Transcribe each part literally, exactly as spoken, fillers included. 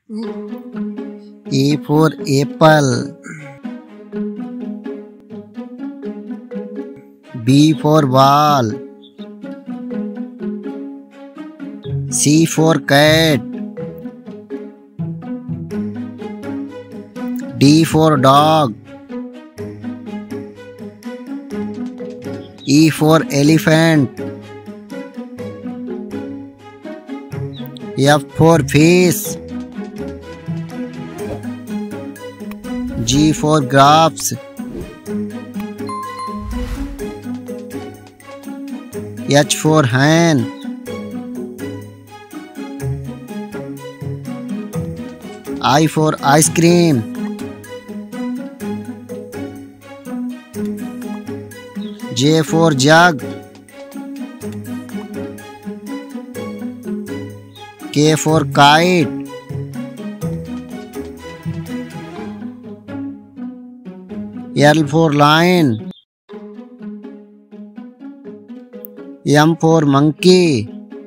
A for apple. B for ball. C for cat. D for dog. E for elephant. F for fish. G for grapes. H for hen. I for ice cream. J for jug. K for kite. L for lion. M for monkey.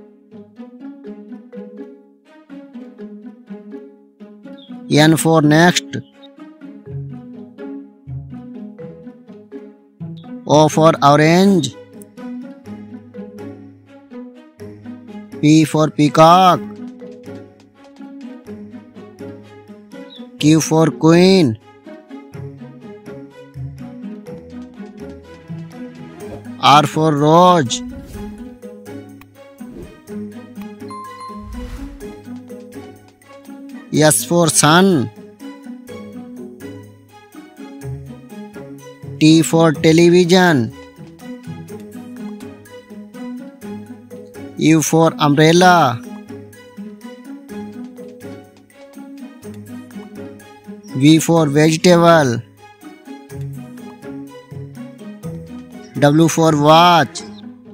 N for next. O for orange. P for peacock. Q for queen. R for rose. S for sun. T for television. U for umbrella. V for vegetable. W for watch.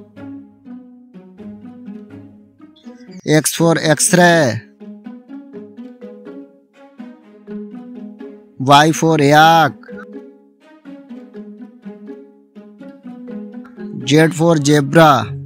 X for X-ray. Y for yak. Z for zebra.